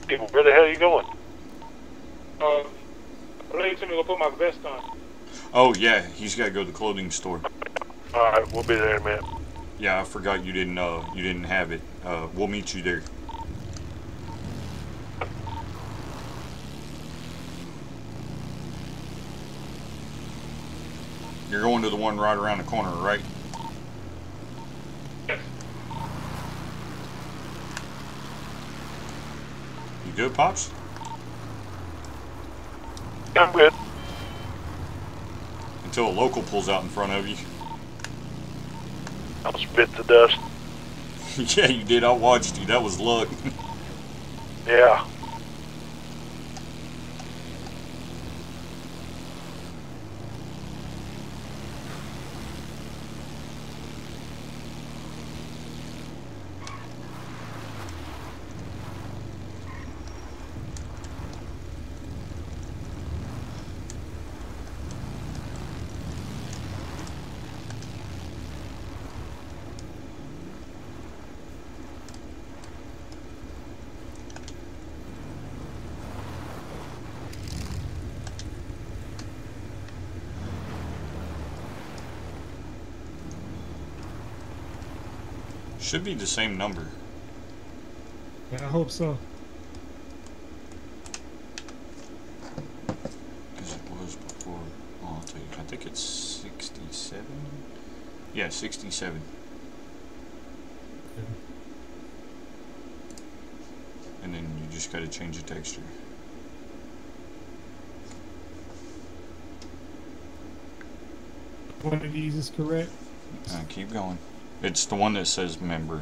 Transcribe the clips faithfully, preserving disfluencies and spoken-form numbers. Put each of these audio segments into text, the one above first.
Where the hell are you going? Uh, Blade told me to go put my vest on. Oh, yeah, he's got to go to the clothing store. Alright, we'll be there in a minute. Yeah, I forgot you didn't, uh, you didn't have it. Uh, we'll meet you there. You're going to the one right around the corner, right? Yes. You good, Pops? I'm good. Until a local pulls out in front of you. I'll spit the dust. Yeah, you did. I watched you. That was luck. Yeah. Should be the same number. Yeah, I hope so. Because it was before. Oh, I'll tell you. I think it's sixty-seven. Yeah, sixty-seven. Yeah. And then you just got to change the texture. One of these is correct. Uh, keep going. It's the one that says member.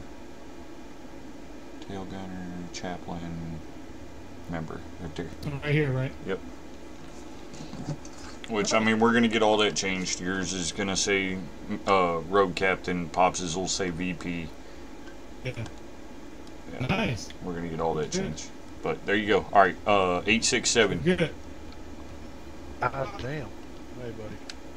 Tail gunner, chaplain, member. Right there. Right here, right? Yep. Which, I mean, we're going to get all that changed. Yours is going to say uh, road captain. Pops's will say V P. Yeah. Yeah. Nice. We're going to get all that Good. changed. But there you go. All right. Uh, eight six seven. Good. Ah, damn. Hey, buddy.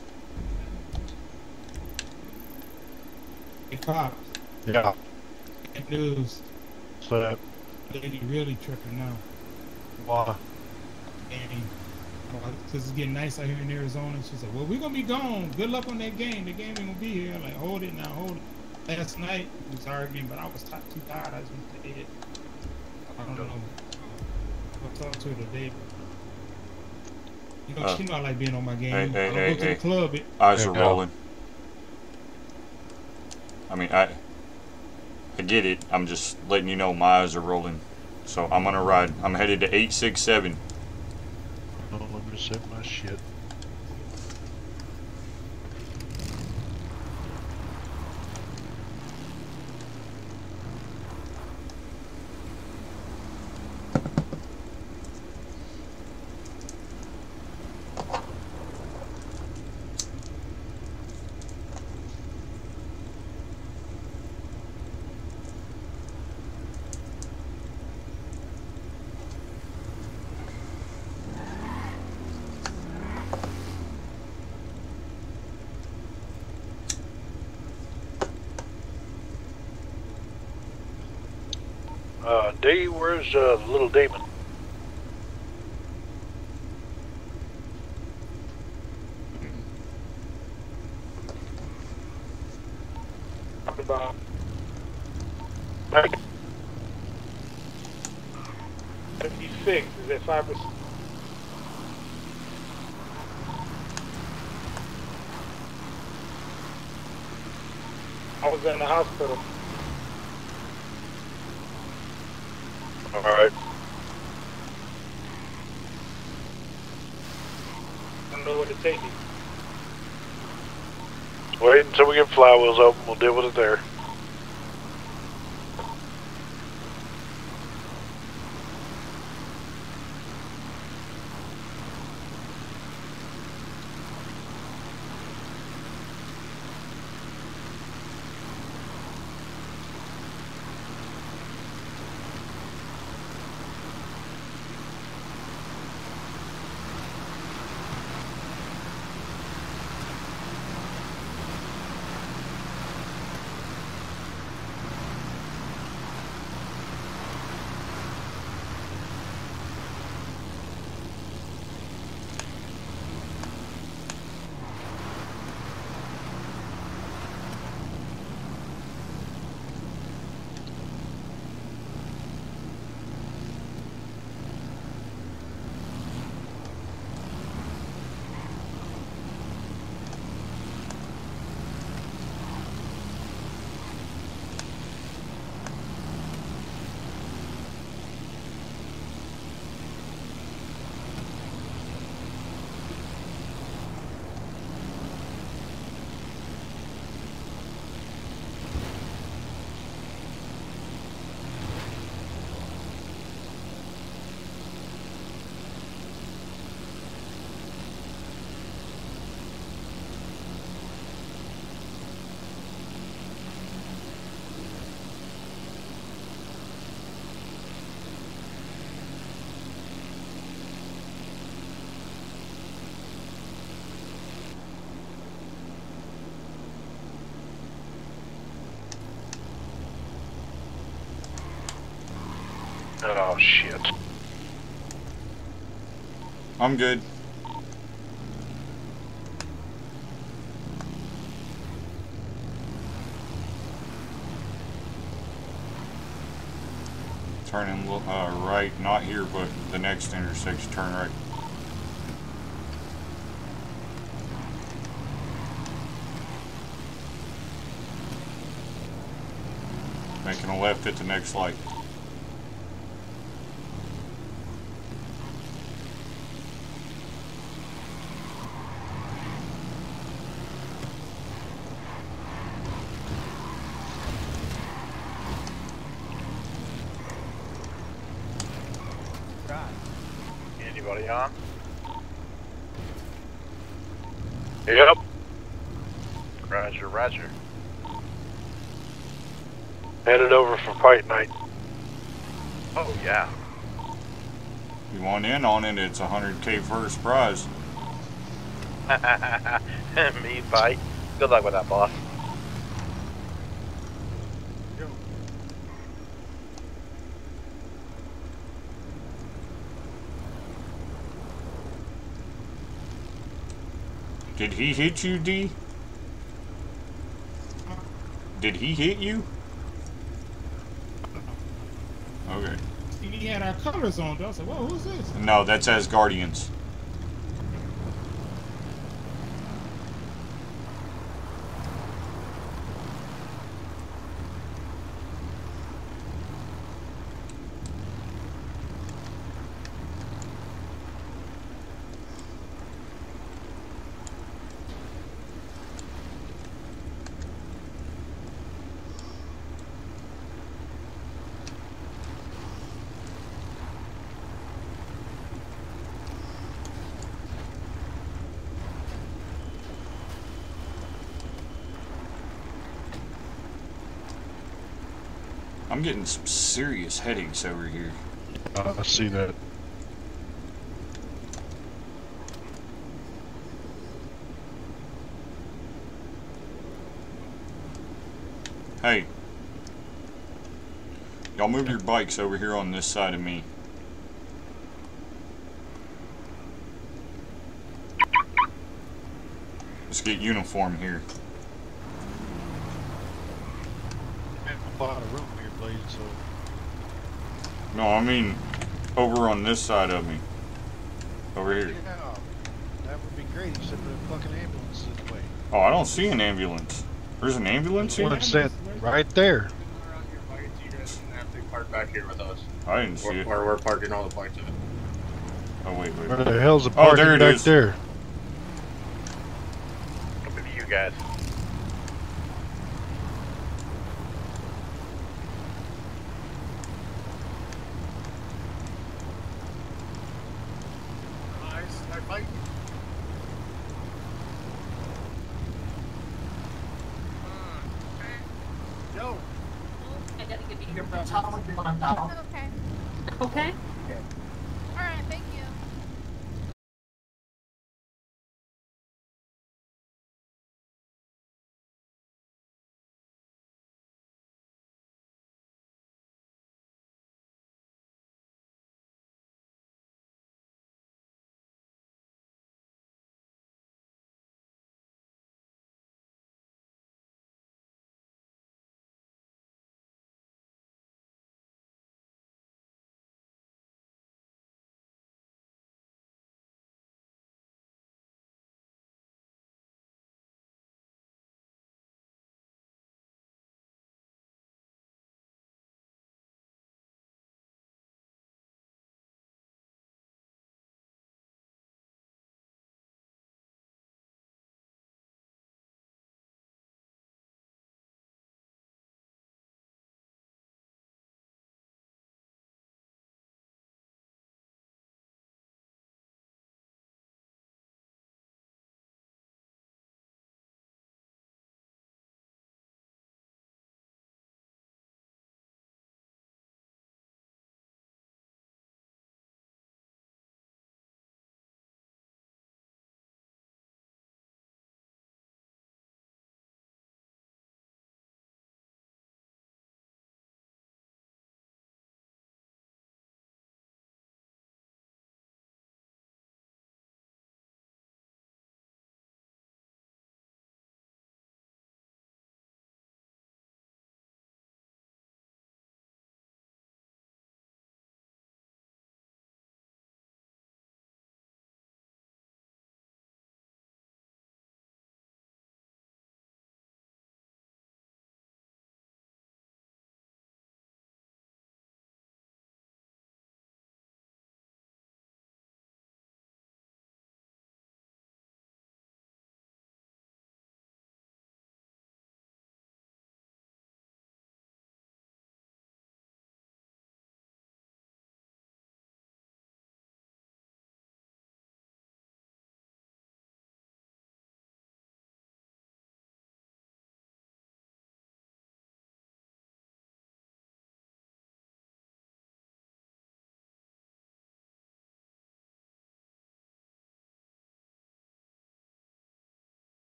Hey, Pop. Yeah. Good news. So, Lady really tripping now. why? And because it's getting nice out here in Arizona. She said, well, we're going to be gone. Good luck on that game. The game ain't going to be here. I'm like, hold it now, hold it. Last night, we was arguing, but I was t too tired. I just went to bed. I don't know. I'll talk to her today. You know, Uh, she know I like being on my game. hey, hey, I don't hey, go to hey. the club. It, Eyes Yeah. are rolling. I mean, I I get it. I'm just letting you know my eyes are rolling. So I'm going to ride. I'm headed to eight six seven. Oh, let me set my shit. Uh, D, where's uh, the little demon? About Hey, fifty-six. Is that five percent? I was in the hospital. alright. I don't know where to take it. Wait until we get flywheels open. We'll deal with it there. Oh, shit. I'm good. Turning uh, right, not here, but the next intersection, turn right. Making a left at the next light. Anybody on? Yep. Roger, roger. Headed over for fight night. Oh, yeah. You want in on it, it's a one hundred K first prize. Me fight. Good luck with that, boss. Did he hit you, D? Did he hit you? Okay. He had our colors on, though. I said, whoa, who's this? No, that's Asgardians. I'm getting some serious headaches over here. Uh, I see that. Hey. Y'all move your bikes over here on this side of me. Let's get uniform here. A lot of room here, Blade, so. No, I mean over on this side of me. Over here. Yeah, that would be great, except for the fucking ambulance this way. Oh, I don't see an ambulance. There's an ambulance here? One set right there. You guys have to park back here with us. I didn't see Or, it. or we're parking all the bikes in it. Oh, wait, wait, Where wait. the hell's the Oh, parking there it back is. there? Look at you guys. Nice, nice bike. Yo. I gotta give you your Okay. Okay? Alright, thank you.